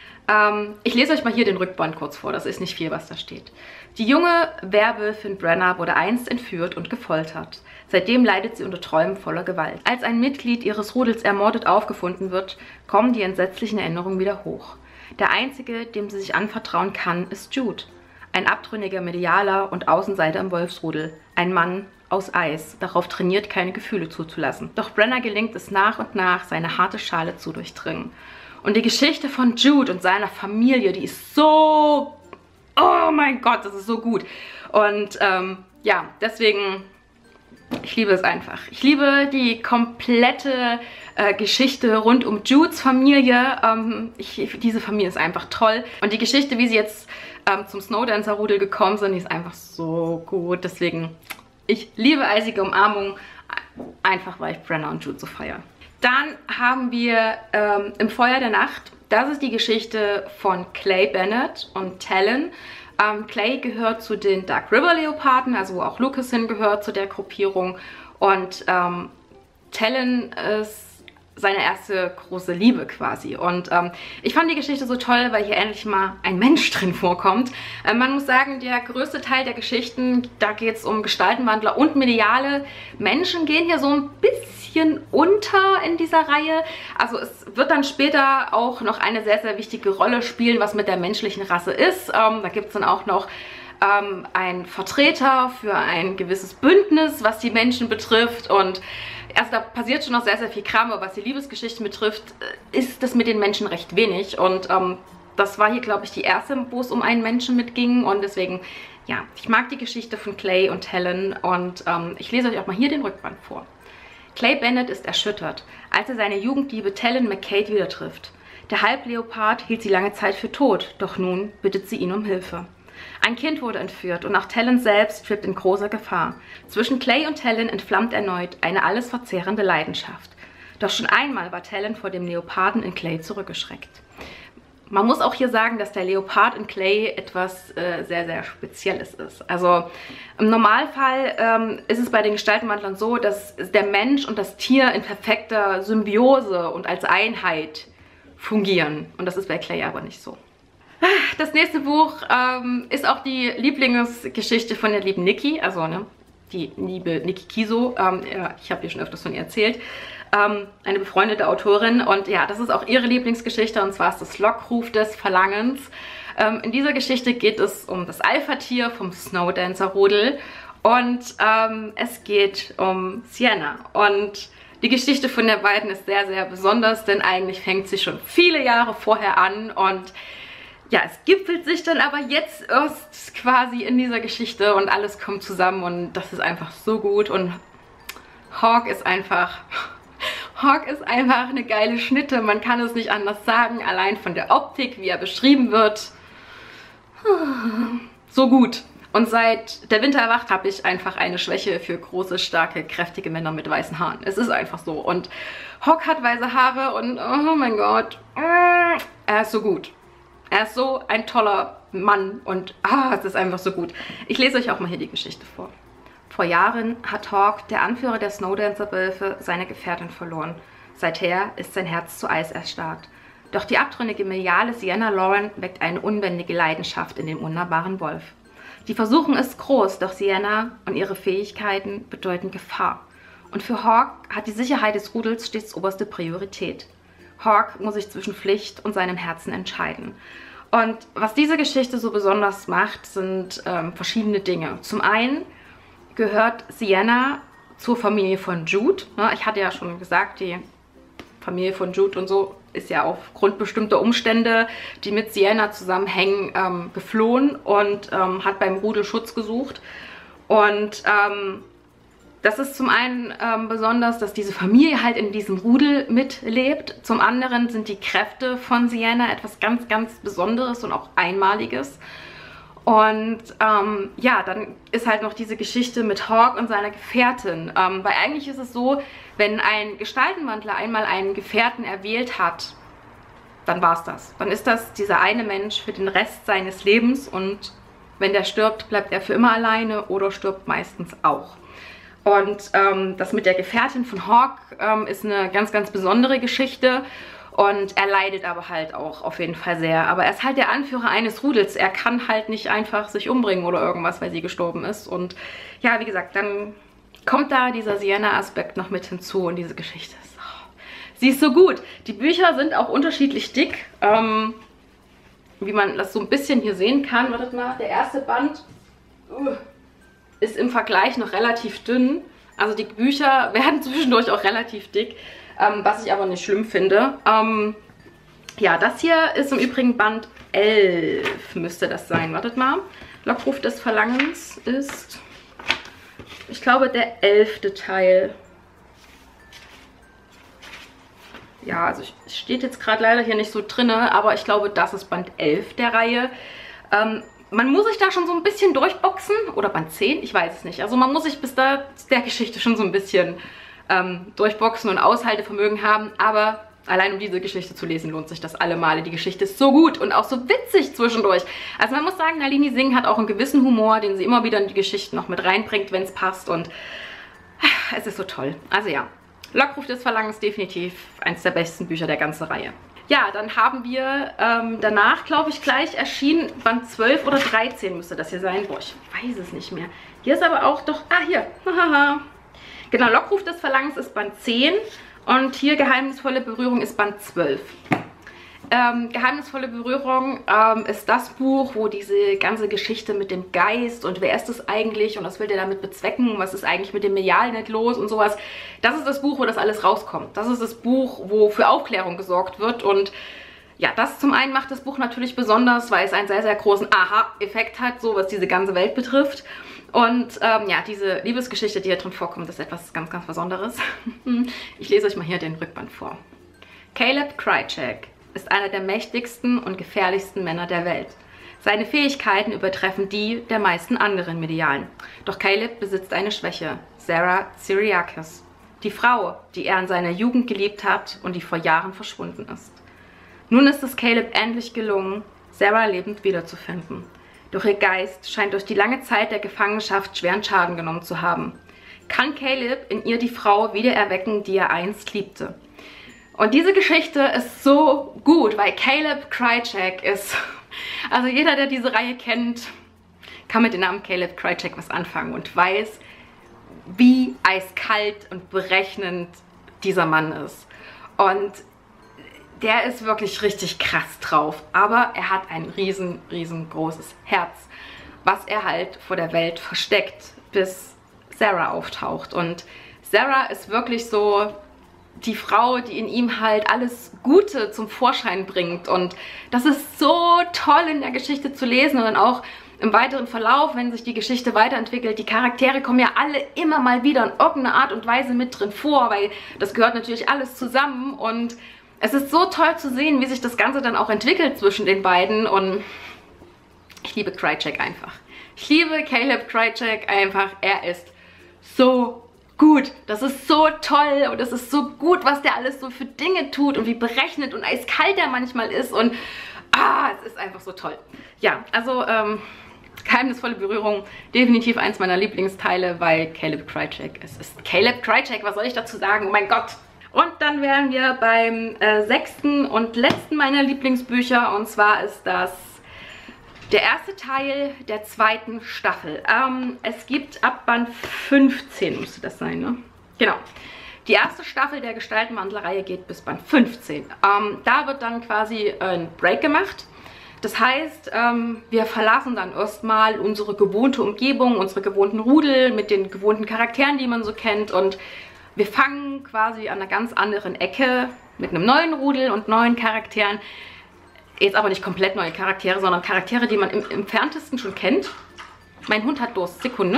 Ähm, ich lese euch mal hier den Rückband kurz vor, das ist nicht viel, was da steht. Die junge Werwölfin Brenna wurde einst entführt und gefoltert. Seitdem leidet sie unter Träumen voller Gewalt. Als ein Mitglied ihres Rudels ermordet aufgefunden wird, kommen die entsetzlichen Erinnerungen wieder hoch. Der einzige, dem sie sich anvertrauen kann, ist Jude. Ein abtrünniger Medialer und Außenseiter im Wolfsrudel. Ein Mann aus Eis, darauf trainiert, keine Gefühle zuzulassen. Doch Brenna gelingt es nach und nach, seine harte Schale zu durchdringen. Und die Geschichte von Jude und seiner Familie, die ist so... Oh mein Gott, das ist so gut. Und ähm, ja, deswegen, ich liebe es einfach. Ich liebe die komplette äh, Geschichte rund um Judes Familie. Ähm, ich, diese Familie ist einfach toll. Und die Geschichte, wie sie jetzt ähm, zum Snowdancer-Rudel gekommen sind, die ist einfach so gut. Deswegen, ich liebe Eisige Umarmung, einfach weil ich Brenna und Jude so feiere. Dann haben wir ähm, Im Feuer der Nacht. Das ist die Geschichte von Clay Bennett und Talon. Ähm, Clay gehört zu den Dark River Leoparden, also wo auch Lucas hingehört zu der Gruppierung. Und ähm, Talon ist seine erste große Liebe quasi. Und ähm, ich fand die Geschichte so toll, weil hier endlich mal ein Mensch drin vorkommt. Ähm, man muss sagen, der größte Teil der Geschichten, da geht es um Gestaltenwandler und mediale Menschen, gehen hier so ein bisschen unter in dieser Reihe. Also es wird dann später auch noch eine sehr, sehr wichtige Rolle spielen, was mit der menschlichen Rasse ist. Ähm, da gibt es dann auch noch ähm, einen Vertreter für ein gewisses Bündnis, was die Menschen betrifft. Und also da passiert schon noch sehr, sehr viel Kram, aber was die Liebesgeschichten betrifft, ist das mit den Menschen recht wenig. Und ähm, das war hier, glaube ich, die erste, wo es um einen Menschen mitging. Und deswegen, ja, ich mag die Geschichte von Clay und Helen. Und ähm, ich lese euch auch mal hier den Rückband vor. Clay Bennett ist erschüttert, als er seine Jugendliebe Talon McCade wieder trifft. Der Halbleopard hielt sie lange Zeit für tot, doch nun bittet sie ihn um Hilfe. Ein Kind wurde entführt und auch Talon selbst schwebt in großer Gefahr. Zwischen Clay und Talon entflammt erneut eine alles verzehrende Leidenschaft. Doch schon einmal war Talon vor dem Leoparden in Clay zurückgeschreckt. Man muss auch hier sagen, dass der Leopard in Clay etwas äh, sehr, sehr Spezielles ist. Also im Normalfall ähm, ist es bei den Gestaltenwandlern so, dass der Mensch und das Tier in perfekter Symbiose und als Einheit fungieren. Und das ist bei Clay aber nicht so. Das nächste Buch ähm, ist auch die Lieblingsgeschichte von der lieben Niki, also ne, die liebe Niki Kiso. Ähm, ja, ich habe hier schon öfters von ihr erzählt. Ähm, eine befreundete Autorin, und ja, das ist auch ihre Lieblingsgeschichte, und zwar ist das Lockruf des Verlangens. Ähm, in dieser Geschichte geht es um das Alpha-Tier vom Snowdancer-Rudel, und ähm, es geht um Sienna. Und die Geschichte von der beiden ist sehr, sehr besonders, denn eigentlich fängt sie schon viele Jahre vorher an, und ja, es gipfelt sich dann aber jetzt erst quasi in dieser Geschichte und alles kommt zusammen, und das ist einfach so gut. Und Hawk ist einfach... Hawk ist einfach eine geile Schnitte, man kann es nicht anders sagen, allein von der Optik, wie er beschrieben wird. So gut. Und seit der Winter erwacht habe ich einfach eine Schwäche für große, starke, kräftige Männer mit weißen Haaren. Es ist einfach so. Und Hawk hat weiße Haare und oh mein Gott, er ist so gut. Er ist so ein toller Mann und ah, es ist einfach so gut. Ich lese euch auch mal hier die Geschichte vor. Vor Jahren hat Hawk, der Anführer der Snowdancer-Wölfe, seine Gefährtin verloren. Seither ist sein Herz zu Eis erstarrt. Doch die abtrünnige Meliale Sienna Lauren weckt eine unbändige Leidenschaft in dem wunderbaren Wolf. Die Versuchung ist groß, doch Sienna und ihre Fähigkeiten bedeuten Gefahr. Und für Hawk hat die Sicherheit des Rudels stets oberste Priorität. Hawk muss sich zwischen Pflicht und seinem Herzen entscheiden. Und was diese Geschichte so besonders macht, sind ähm, verschiedene Dinge. Zum einen gehört Sienna zur Familie von Jude. Ich hatte ja schon gesagt, die Familie von Jude und so ist ja aufgrund bestimmter Umstände, die mit Sienna zusammenhängen, ähm, geflohen und ähm, hat beim Rudel Schutz gesucht. Und ähm, das ist zum einen ähm, besonders, dass diese Familie halt in diesem Rudel mitlebt. Zum anderen sind die Kräfte von Sienna etwas ganz, ganz Besonderes und auch Einmaliges. Und ähm, ja, dann ist halt noch diese Geschichte mit Hawk und seiner Gefährtin. Ähm, weil eigentlich ist es so, wenn ein Gestaltenwandler einmal einen Gefährten erwählt hat, dann war es das. Dann ist das dieser eine Mensch für den Rest seines Lebens, und wenn der stirbt, bleibt er für immer alleine oder stirbt meistens auch. Und ähm, das mit der Gefährtin von Hawk ähm, ist eine ganz, ganz besondere Geschichte. Und er leidet aber halt auch auf jeden Fall sehr. Aber er ist halt der Anführer eines Rudels. Er kann halt nicht einfach sich umbringen oder irgendwas, weil sie gestorben ist. Und ja, wie gesagt, dann kommt da dieser Sienna-Aspekt noch mit hinzu. Und diese Geschichte ist, oh, sie ist so gut. Die Bücher sind auch unterschiedlich dick. Ähm, wie man das so ein bisschen hier sehen kann. Wartet mal, der erste Band uh, ist im Vergleich noch relativ dünn. Also die Bücher werden zwischendurch auch relativ dick. Ähm, was ich aber nicht schlimm finde. Ähm, ja, das hier ist im Übrigen Band elf, müsste das sein. Wartet mal. Lockruf des Verlangens ist, ich glaube, der elfte Teil. Ja, also es steht jetzt gerade leider hier nicht so drin, aber ich glaube, das ist Band elf der Reihe. Ähm, man muss sich da schon so ein bisschen durchboxen. Oder Band zehn, ich weiß es nicht. Also man muss sich bis da der Geschichte schon so ein bisschen Ähm, durchboxen und Aushaltevermögen haben, aber allein um diese Geschichte zu lesen, lohnt sich das alle Male. Die Geschichte ist so gut und auch so witzig zwischendurch. Also man muss sagen, Nalini Singh hat auch einen gewissen Humor, den sie immer wieder in die Geschichten noch mit reinbringt, wenn es passt, und es ist so toll. Also ja, Lockruf des Verlangens definitiv eins der besten Bücher der ganzen Reihe. Ja, dann haben wir ähm, danach, glaube ich, gleich erschienen, Band zwölf oder dreizehn müsste das hier sein. Boah, ich weiß es nicht mehr. Hier ist aber auch doch, ah hier, genau, Lockruf des Verlangens ist Band zehn und hier Geheimnisvolle Berührung ist Band zwölf. Ähm, Geheimnisvolle Berührung ähm, ist das Buch, wo diese ganze Geschichte mit dem Geist und wer ist es eigentlich und was will der damit bezwecken, was ist eigentlich mit dem Medialnet los und sowas. Das ist das Buch, wo das alles rauskommt. Das ist das Buch, wo für Aufklärung gesorgt wird, und ja, das zum einen macht das Buch natürlich besonders, weil es einen sehr, sehr großen Aha-Effekt hat, so was diese ganze Welt betrifft. Und ähm, ja, diese Liebesgeschichte, die hier drin vorkommt, ist etwas ganz, ganz Besonderes. Ich lese euch mal hier den Rückband vor. Caleb Krycek ist einer der mächtigsten und gefährlichsten Männer der Welt. Seine Fähigkeiten übertreffen die der meisten anderen Medialen. Doch Caleb besitzt eine Schwäche, Sarah Cyriakis. Die Frau, die er in seiner Jugend geliebt hat und die vor Jahren verschwunden ist. Nun ist es Caleb endlich gelungen, Sarah lebend wiederzufinden. Doch ihr Geist scheint durch die lange Zeit der Gefangenschaft schweren Schaden genommen zu haben. Kann Caleb in ihr die Frau wieder erwecken, die er einst liebte? Und diese Geschichte ist so gut, weil Caleb Krycek ist... Also jeder, der diese Reihe kennt, kann mit dem Namen Caleb Krycek was anfangen und weiß, wie eiskalt und berechnend dieser Mann ist. Und der ist wirklich richtig krass drauf. Aber er hat ein riesen, riesengroßes Herz, was er halt vor der Welt versteckt, bis Sarah auftaucht. Und Sarah ist wirklich so die Frau, die in ihm halt alles Gute zum Vorschein bringt. Und das ist so toll in der Geschichte zu lesen und dann auch im weiteren Verlauf, wenn sich die Geschichte weiterentwickelt. Die Charaktere kommen ja alle immer mal wieder in irgendeiner Art und Weise mit drin vor, weil das gehört natürlich alles zusammen. Und es ist so toll zu sehen, wie sich das Ganze dann auch entwickelt zwischen den beiden. Und ich liebe Krycek einfach. Ich liebe Caleb Krycek einfach. Er ist so gut. Das ist so toll und es ist so gut, was der alles so für Dinge tut und wie berechnet und eiskalt er manchmal ist und ah, es ist einfach so toll. Ja, also ähm, geheimnisvolle Berührung, definitiv eins meiner Lieblingsteile, weil Caleb Krycek, es ist Caleb Krycek, was soll ich dazu sagen? Oh mein Gott! Und dann wären wir beim äh, sechsten und letzten meiner Lieblingsbücher und zwar ist das der erste Teil der zweiten Staffel. Ähm, es gibt ab Band fünfzehn, müsste das sein, ne? Genau. Die erste Staffel der Gestaltenwandler-Reihe geht bis Band fünfzehn. Ähm, da wird dann quasi ein Break gemacht. Das heißt, ähm, wir verlassen dann erstmal unsere gewohnte Umgebung, unsere gewohnten Rudel mit den gewohnten Charakteren, die man so kennt. Und wir fangen quasi an einer ganz anderen Ecke mit einem neuen Rudel und neuen Charakteren. Jetzt aber nicht komplett neue Charaktere, sondern Charaktere, die man im entferntesten schon kennt. Mein Hund hat Durst. Sekunde.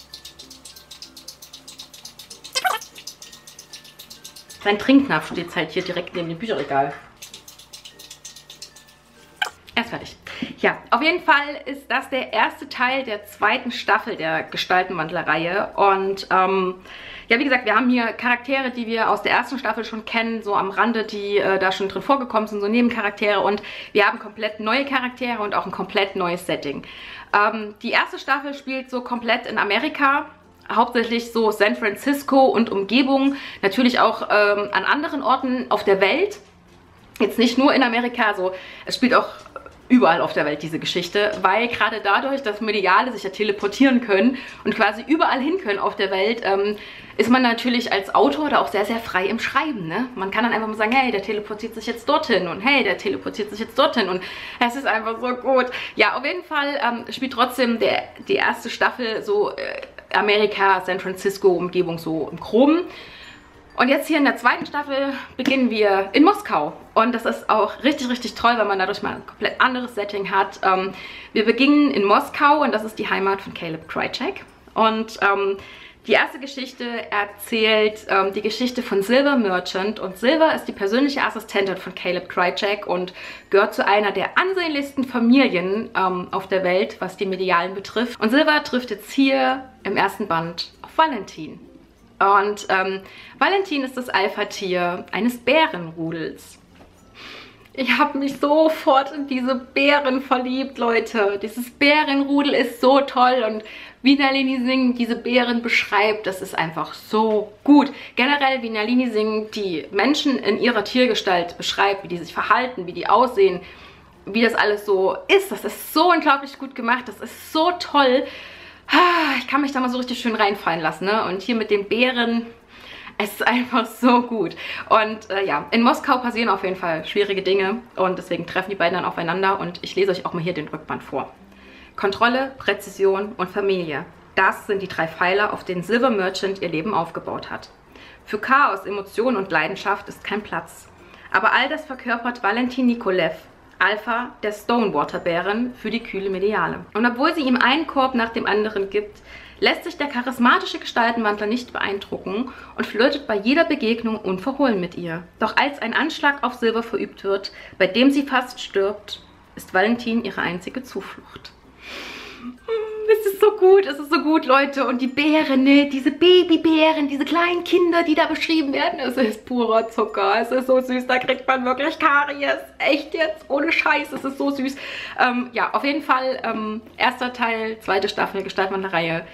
Sein Trinknapf steht halt hier direkt neben dem Bücherregal. Er ist fertig. Ja, auf jeden Fall ist das der erste Teil der zweiten Staffel der Gestaltenwandler-Reihe. Und ähm, ja, wie gesagt, wir haben hier Charaktere, die wir aus der ersten Staffel schon kennen, so am Rande, die äh, da schon drin vorgekommen sind, so Nebencharaktere. Und wir haben komplett neue Charaktere und auch ein komplett neues Setting. Ähm, die erste Staffel spielt so komplett in Amerika. Hauptsächlich so San Francisco und Umgebung. Natürlich auch ähm, an anderen Orten auf der Welt. Jetzt nicht nur in Amerika, so es spielt auch überall auf der Welt diese Geschichte, weil gerade dadurch, dass Mediale sich ja teleportieren können und quasi überall hin können auf der Welt, ähm, ist man natürlich als Autor da auch sehr, sehr frei im Schreiben. Ne? Man kann dann einfach mal sagen, hey, der teleportiert sich jetzt dorthin und hey, der teleportiert sich jetzt dorthin und es ist einfach so gut. Ja, auf jeden Fall ähm, spielt trotzdem der, die erste Staffel so äh, Amerika, San Francisco, Umgebung so im Groben. Und jetzt hier in der zweiten Staffel beginnen wir in Moskau. Und das ist auch richtig, richtig toll, weil man dadurch mal ein komplett anderes Setting hat. Ähm, wir beginnen in Moskau und das ist die Heimat von Caleb Krycek. Und ähm, die erste Geschichte erzählt ähm, die Geschichte von Silver Merchant. Und Silver ist die persönliche Assistentin von Caleb Krycek und gehört zu einer der ansehnlichsten Familien ähm, auf der Welt, was die Medialen betrifft. Und Silver trifft jetzt hier im ersten Band auf Valentin. Und ähm, Valentin ist das Alpha-Tier eines Bärenrudels. Ich habe mich sofort in diese Bären verliebt, Leute. Dieses Bärenrudel ist so toll und wie Nalini Singh diese Bären beschreibt, das ist einfach so gut. Generell, wie Nalini Singh die Menschen in ihrer Tiergestalt beschreibt, wie die sich verhalten, wie die aussehen, wie das alles so ist, das ist so unglaublich gut gemacht, das ist so toll. Ich kann mich da mal so richtig schön reinfallen lassen, ne? Und hier mit den Bären, es ist einfach so gut. Und äh, ja, in Moskau passieren auf jeden Fall schwierige Dinge und deswegen treffen die beiden dann aufeinander und ich lese euch auch mal hier den Rückband vor. Kontrolle, Präzision und Familie. Das sind die drei Pfeiler, auf denen Silver Merchant ihr Leben aufgebaut hat. Für Chaos, Emotion und Leidenschaft ist kein Platz. Aber all das verkörpert Valentin Nikolev, Alpha der Stonewater-Bären, für die kühle Mediale. Und obwohl sie ihm einen Korb nach dem anderen gibt, lässt sich der charismatische Gestaltenwandler nicht beeindrucken und flirtet bei jeder Begegnung unverhohlen mit ihr. Doch als ein Anschlag auf Silver verübt wird, bei dem sie fast stirbt, ist Valentin ihre einzige Zuflucht. Wisst es ist so gut, es ist so gut, Leute. Und die Bären, ne? Diese Babybären, diese kleinen Kinder, die da beschrieben werden. Es ist purer Zucker. Es ist so süß, da kriegt man wirklich Karies. Echt jetzt, ohne Scheiß, es ist so süß. Ähm, ja, auf jeden Fall, ähm, erster Teil, zweite Staffel, Gestaltwandler-Reihe.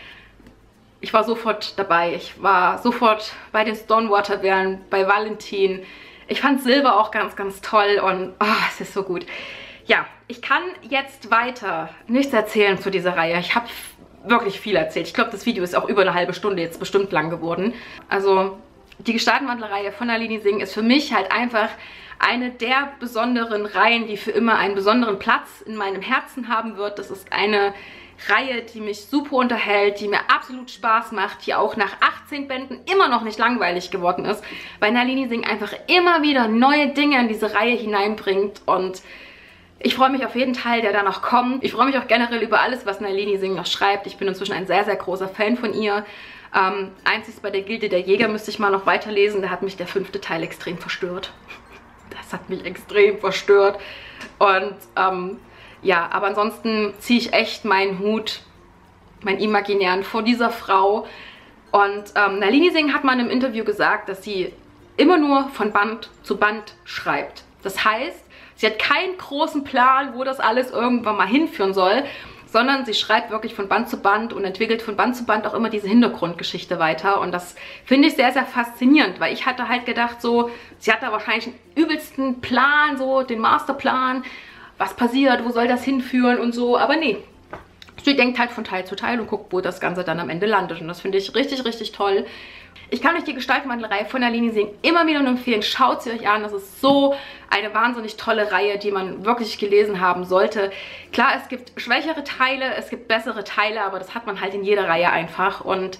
Ich war sofort dabei. Ich war sofort bei den Stonewater-Bären, bei Valentin. Ich fand Silber auch ganz, ganz toll und oh, es ist so gut. Ja, ich kann jetzt weiter nichts erzählen zu dieser Reihe. Ich habe wirklich viel erzählt. Ich glaube, das Video ist auch über eine halbe Stunde jetzt bestimmt lang geworden. Also die Gestaltenwandler-Reihe von Nalini Singh ist für mich halt einfach eine der besonderen Reihen, die für immer einen besonderen Platz in meinem Herzen haben wird. Das ist eine Reihe, die mich super unterhält, die mir absolut Spaß macht, die auch nach achtzehn Bänden immer noch nicht langweilig geworden ist, weil Nalini Singh einfach immer wieder neue Dinge in diese Reihe hineinbringt und ich freue mich auf jeden Teil, der da noch kommt. Ich freue mich auch generell über alles, was Nalini Singh noch schreibt. Ich bin inzwischen ein sehr, sehr großer Fan von ihr. Ähm, einzig bei der Gilde der Jäger müsste ich mal noch weiterlesen. Da hat mich der fünfte Teil extrem verstört. Das hat mich extrem verstört. Und ähm, ja, aber ansonsten ziehe ich echt meinen Hut, meinen imaginären, vor dieser Frau. Und ähm, Nalini Singh hat mal in einem Interview gesagt, dass sie immer nur von Band zu Band schreibt. Das heißt, sie hat keinen großen Plan, wo das alles irgendwann mal hinführen soll, sondern sie schreibt wirklich von Band zu Band und entwickelt von Band zu Band auch immer diese Hintergrundgeschichte weiter. Und das finde ich sehr, sehr faszinierend, weil ich hatte halt gedacht so, sie hat da wahrscheinlich einen übelsten Plan, so den Masterplan, was passiert, wo soll das hinführen und so, aber nee. Sie denkt halt von Teil zu Teil und guckt, wo das Ganze dann am Ende landet. Und das finde ich richtig, richtig toll. Ich kann euch die Gestaltwandler-Reihe von Nalini Singh immer wieder nur empfehlen. Schaut sie euch an. Das ist so eine wahnsinnig tolle Reihe, die man wirklich gelesen haben sollte. Klar, es gibt schwächere Teile, es gibt bessere Teile, aber das hat man halt in jeder Reihe einfach. Und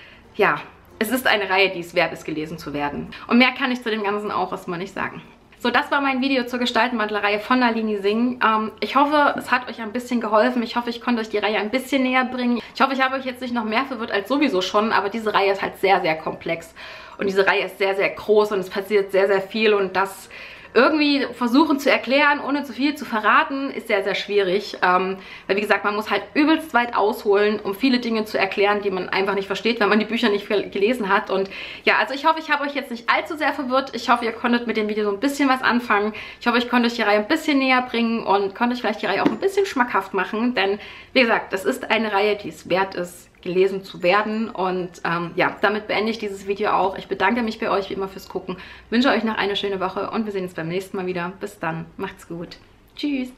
ja, es ist eine Reihe, die es wert ist, gelesen zu werden. Und mehr kann ich zu dem Ganzen auch erstmal nicht sagen. So, das war mein Video zur Gestaltenwandler-Reihe von Nalini Singh. Ähm, ich hoffe, es hat euch ein bisschen geholfen. Ich hoffe, ich konnte euch die Reihe ein bisschen näher bringen. Ich hoffe, ich habe euch jetzt nicht noch mehr verwirrt als sowieso schon, aber diese Reihe ist halt sehr, sehr komplex. Und diese Reihe ist sehr, sehr groß und es passiert sehr, sehr viel und das irgendwie versuchen zu erklären, ohne zu viel zu verraten, ist sehr, sehr schwierig. Ähm, weil wie gesagt, man muss halt übelst weit ausholen, um viele Dinge zu erklären, die man einfach nicht versteht, wenn man die Bücher nicht gelesen hat. Und ja, also ich hoffe, ich habe euch jetzt nicht allzu sehr verwirrt. Ich hoffe, ihr konntet mit dem Video so ein bisschen was anfangen. Ich hoffe, ich konnte euch die Reihe ein bisschen näher bringen und konnte euch vielleicht die Reihe auch ein bisschen schmackhaft machen. Denn, wie gesagt, das ist eine Reihe, die es wert ist, gelesen zu werden. Und ähm, ja, damit beende ich dieses Video auch. Ich bedanke mich bei euch wie immer fürs Gucken. Wünsche euch noch eine schöne Woche und wir sehen uns beim nächsten Mal wieder. Bis dann. Macht's gut. Tschüss.